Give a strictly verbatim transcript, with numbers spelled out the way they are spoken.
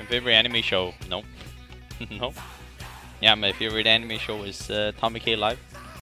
My favorite anime show? No. No. Yeah, my favorite anime show is uh, Tommy K Live.